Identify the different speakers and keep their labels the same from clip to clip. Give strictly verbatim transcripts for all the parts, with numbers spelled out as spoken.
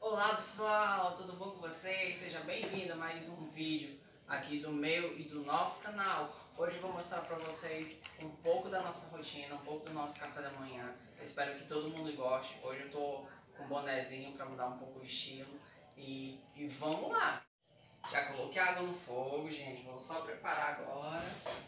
Speaker 1: Olá pessoal, tudo bom com vocês? Seja bem-vindo a mais um vídeo aqui do meu e do nosso canal. Hoje eu vou mostrar para vocês um pouco da nossa rotina, um pouco do nosso café da manhã. Eu espero que todo mundo goste. Hoje eu tô com um bonezinho para mudar um pouco o estilo e, e vamos lá! Já coloquei água no fogo, gente, vou só preparar agora.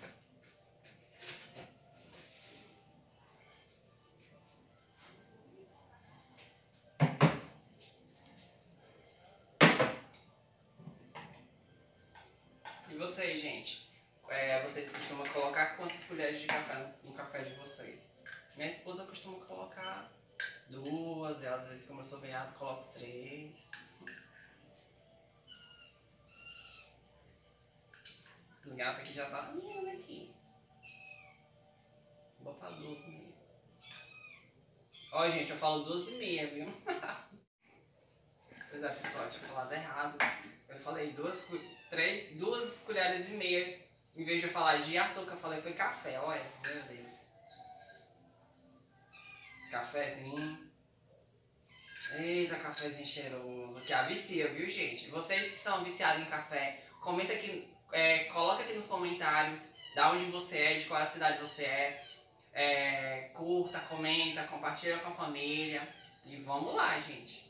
Speaker 1: E vocês, gente? É, vocês costumam colocar quantas colheres de café no café de vocês? Minha esposa costuma colocar duas, e às vezes, como eu sou venhado, coloco três. Os gatos aqui já tá miando aqui. Vou botar duas e meia. Ó, gente, eu falo duas e meia, viu? Pois é, pessoal, eu tinha falado errado. Eu falei duas, três, duas colheres e meia. Em vez de eu falar de açúcar, eu falei foi café. Olha, meu Deus. Cafezinho. Eita, cafezinho cheiroso. Que vicia, viu, gente? Vocês que são viciados em café, comenta aqui, é, coloca aqui nos comentários da onde você é, de qual cidade você é. É, curta, comenta, compartilha com a família. E vamos lá, gente.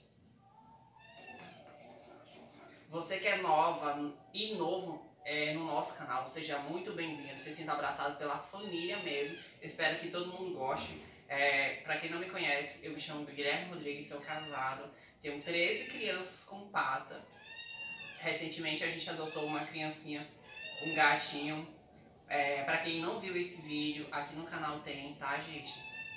Speaker 1: Você que é nova e novo é, no nosso canal, seja muito bem-vindo. Se sinta abraçado pela família mesmo. Espero que todo mundo goste. É, pra quem não me conhece, eu me chamo Guilherme Rodrigues, sou casado. Tenho treze crianças com pata. Recentemente a gente adotou uma criancinha, um gatinho. É, pra quem não viu esse vídeo, aqui no canal tem, tá, gente?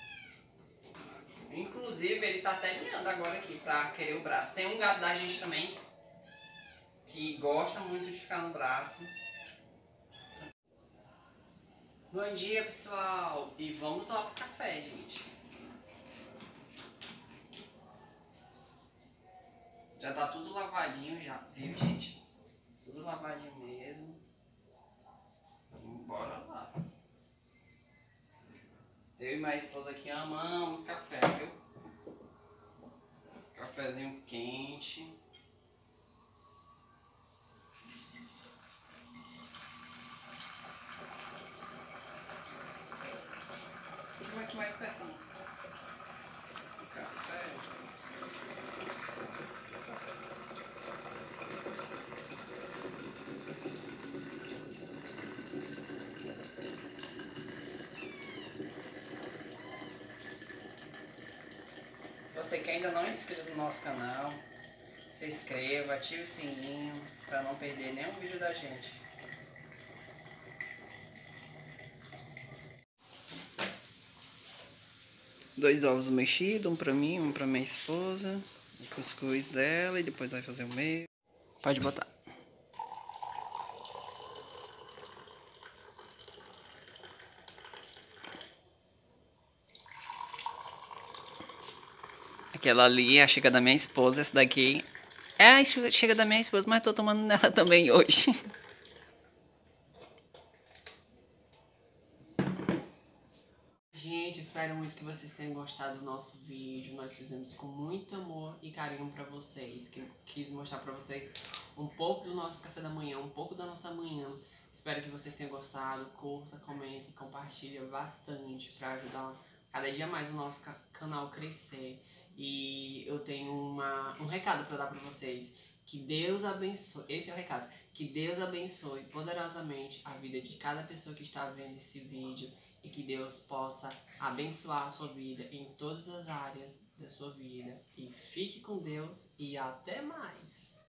Speaker 1: Inclusive, ele tá até miando agora aqui pra querer o braço. Tem um gato da gente também, que gosta muito de ficar no braço. Bom dia, pessoal! E vamos lá pro café, gente. Já tá tudo lavadinho já, viu, gente? Tudo lavadinho mesmo. Bora lá. Eu e minha esposa aqui amamos café, viu? Cafezinho quente. Como é que mais perto? O café. Você que ainda não é inscrito no nosso canal, se inscreva, ative o sininho para não perder nenhum vídeo da gente. Dois ovos mexidos, um pra mim, um pra minha esposa. O cuscuz dela e depois vai fazer o meio. Pode botar. Aquela ali é a xícara da minha esposa, essa daqui é a xícara da minha esposa, mas tô tomando nela também hoje. Gente, espero muito que vocês tenham gostado do nosso vídeo. Nós fizemos com muito amor e carinho pra vocês. Que quis mostrar pra vocês um pouco do nosso café da manhã, um pouco da nossa manhã. Espero que vocês tenham gostado. Curta, comenta e compartilha bastante pra ajudar cada dia mais o nosso canal crescer. E eu tenho uma, um recado pra dar pra vocês. Que Deus abençoe, esse é o recado. Que Deus abençoe poderosamente a vida de cada pessoa que está vendo esse vídeo. E que Deus possa abençoar a sua vida em todas as áreas da sua vida. E fique com Deus e até mais!